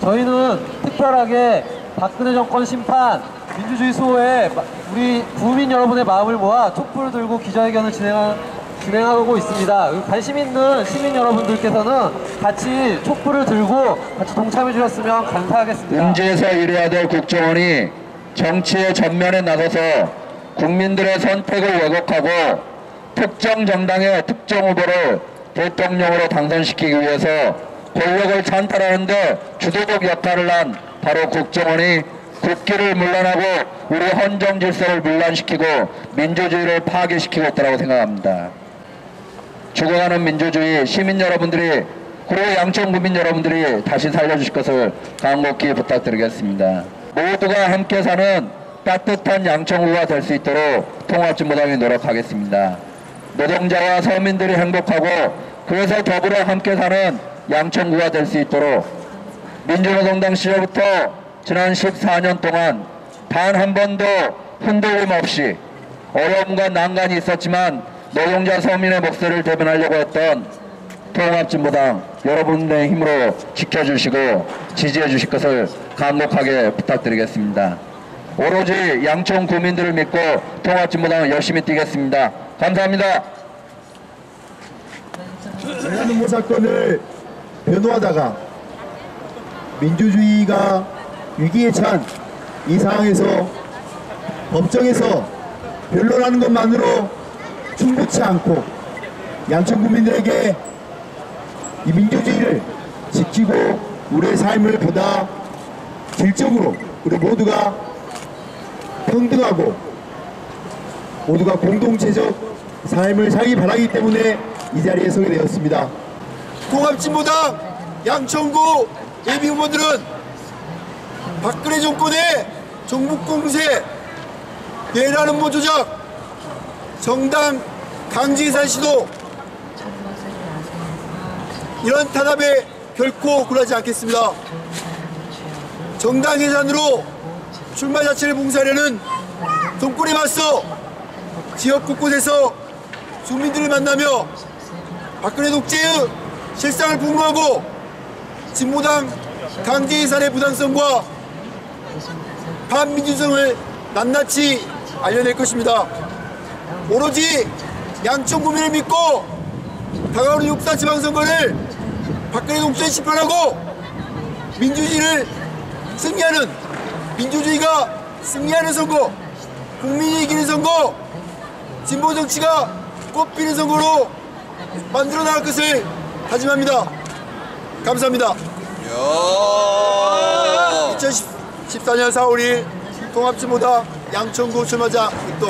저희는 특별하게 박근혜 정권 심판, 민주주의 수호에 우리 국민 여러분의 마음을 모아 촛불을 들고 기자회견을 진행하고 있습니다. 관심 있는 시민 여러분들께서는 같이 촛불을 들고 같이 동참해 주셨으면 감사하겠습니다. 음지에서 이뤄야 될 국정원이 정치의 전면에 나서서 국민들의 선택을 왜곡하고 특정 정당의 특정 후보를 대통령으로 당선시키기 위해서 권력을 찬탈하는데 주도적 역할을 한 바로 국정원이 국기를 물러나고 우리 헌정 질서를 문란시키고 민주주의를 파괴시키고 있다고 생각합니다. 죽어가는 민주주의 시민 여러분들이 그리고 양천 구민 여러분들이 다시 살려주실 것을 간곡히 부탁드리겠습니다. 모두가 함께 사는 따뜻한 양천구가 될 수 있도록 통합진보당이 노력하겠습니다. 노동자와 서민들이 행복하고 그래서 더불어 함께 사는 양천구가 될 수 있도록 민주노동당 시절부터 지난 14년 동안 단 한 번도 흔들림 없이 어려움과 난관이 있었지만 노동자 서민의 목소리를 대변하려고 했던 통합진보당 여러분의 힘으로 지켜주시고 지지해 주실 것을 간곡하게 부탁드리겠습니다. 오로지 양천 구민들을 믿고 통합진보당은 열심히 뛰겠습니다. 감사합니다. 내란음모 사건을 변호하다가 민주주의가 위기에 찬 이 상황에서 법정에서 변론하는 것만으로 충분치 않고 양천 구민들에게 이 민주주의를 지키고 우리의 삶을 보다 질적으로 우리 모두가 평등하고 모두가 공동체적 삶을 살기 바라기 때문에 이 자리에 서게 되었습니다. 통합진보당 양천구 예비후보들은 박근혜 정권의 정북공세, 내란음모 조작, 정당 강제해산 시도 이런 탄압에 결코 굴하지 않겠습니다. 정당 해산으로 출마 자체를 봉사하려는 정권에 맞서 지역 곳곳에서 주민들을 만나며 박근혜 독재의 실상을 폭로하고 진보당 강제 해산의 부당성과 반민주성을 낱낱이 알려낼 것입니다. 오로지 양천 구민을 믿고 다가오는 6.4 지방선거를 박근혜 독재에 심판하고 민주주의를 승리하는, 민주주의가 승리하는 선거, 국민이 이기는 선거, 진보 정치가 꽃피는 선거로 만들어 나갈 것을 다짐합니다. 감사합니다. 2014년 4월 2일 통합진보당 양천구 출마자 입동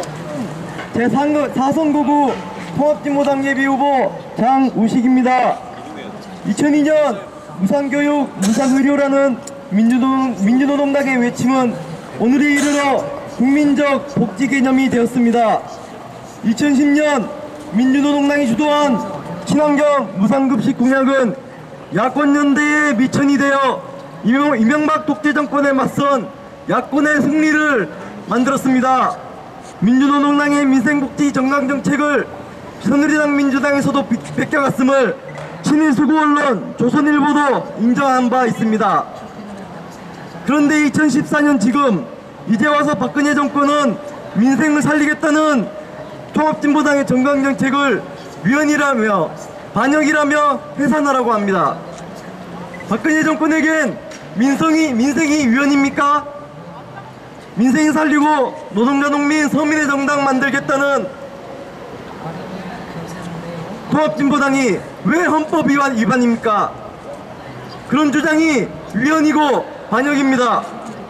제4선거구 통합진보당 예비후보 장우식입니다. 2002년 무상교육, 무상의료라는 민주노동당의 외침은 오늘에 이르러 국민적 복지 개념이 되었습니다. 2010년 민주노동당이 주도한 친환경 무상급식 공약은 야권연대의 미천이 되어 이명박 독재 정권에 맞선 야권의 승리를 만들었습니다. 민주노동당의 민생복지 정강정책을 새누리당 민주당에서도 베껴갔음을 친일수구 언론 조선일보도 인정한 바 있습니다. 그런데 2014년 지금 이제 와서 박근혜 정권은 민생을 살리겠다는 통합진보당의 정강정책을 위헌이라며 반역이라며 해산하라고 합니다. 박근혜 정권에겐 민생이 위헌입니까? 민생 살리고 노동자, 농민, 서민의 정당 만들겠다는 통합진보당이 왜 헌법 위반입니까? 그런 주장이 위헌이고 반역입니다.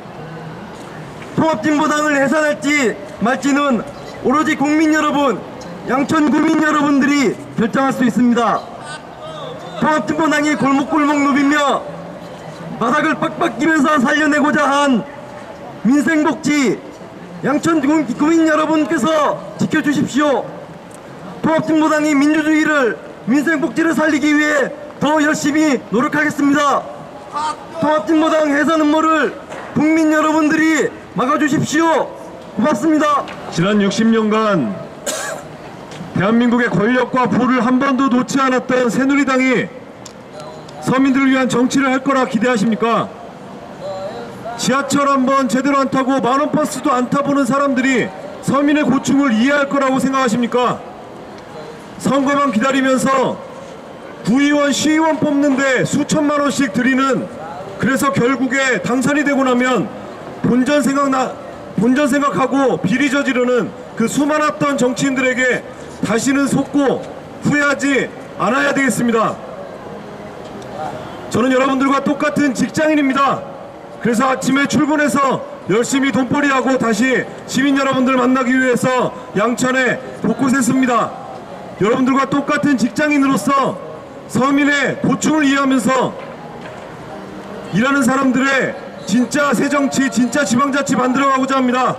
통합진보당을 해산할지 말지는 오로지 국민 여러분, 양천 구민 여러분들이 결정할 수 있습니다. 통합진보당이 골목골목 누비며 바닥을 빡빡 끼면서 살려내고자 한 민생복지, 양천 구민 여러분께서 지켜주십시오. 통합진보당이 민주주의를, 민생복지를 살리기 위해 더 열심히 노력하겠습니다. 통합진보당 해산 음모를 국민 여러분들이 막아주십시오. 고맙습니다. 지난 60년간 대한민국의 권력과 부를 한 번도 놓지 않았던 새누리당이 서민들을 위한 정치를 할 거라 기대하십니까? 지하철 한번 제대로 안 타고 만원 버스도 안 타보는 사람들이 서민의 고충을 이해할 거라고 생각하십니까? 선거만 기다리면서 구의원, 시의원 뽑는데 수천만 원씩 드리는, 그래서 결국에 당선이 되고 나면 본전 생각하고 비리 저지르는 그 수많았던 정치인들에게 다시는 속고 후회하지 않아야 되겠습니다. 저는 여러분들과 똑같은 직장인입니다. 그래서 아침에 출근해서 열심히 돈벌이하고 다시 시민 여러분들 만나기 위해서 양천에 곳곳했습니다. 여러분들과 똑같은 직장인으로서 서민의 고충을 이해하면서 일하는 사람들의 진짜 새정치, 진짜 지방자치 만들어가고자 합니다.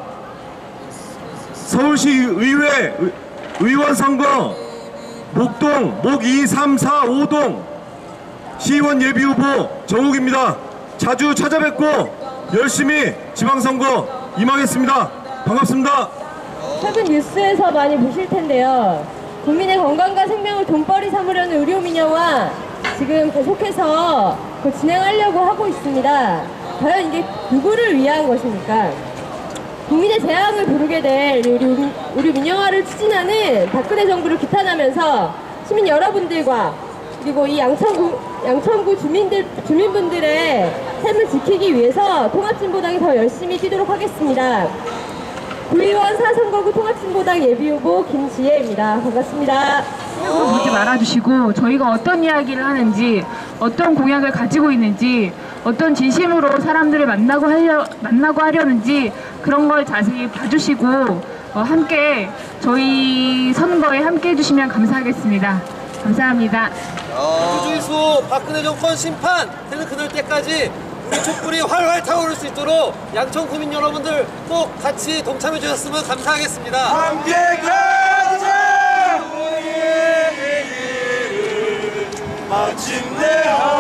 서울시 의회 의원 선거 목동, 목 2, 3, 4, 5동 시의원 예비후보 정욱입니다. 자주 찾아뵙고 열심히 지방선거 임하겠습니다. 반갑습니다. 최근 뉴스에서 많이 보실 텐데요. 국민의 건강과 생명을 돈벌이 삼으려는 의료민영화 지금 계속해서 진행하려고 하고 있습니다. 과연 이게 누구를 위한 것입니까? 국민의 재앙을 부르게 될 우리 민영화를 추진하는 박근혜 정부를 비판하면서 시민 여러분들과 그리고 이 양천구 주민분들의 삶을 지키기 위해서 통합진보당이 더 열심히 뛰도록 하겠습니다. 구의원 4선거구 통합진보당 예비후보 김지혜입니다. 반갑습니다. 보지 말아주시고 저희가 어떤 이야기를 하는지, 어떤 공약을 가지고 있는지, 어떤 진심으로 사람들을 만나고 하려는지 그런 걸 자세히 봐주시고 함께 저희 선거에 함께 해주시면 감사하겠습니다. 감사합니다. 민주주의 수호 박근혜 정권 심판 되는 그날 때까지 우리 촛불이 활활 타오를 수 있도록 양천 구민 여러분들 꼭 같이 동참해 주셨으면 감사하겠습니다. 함께 가자 우리의 길을 마침내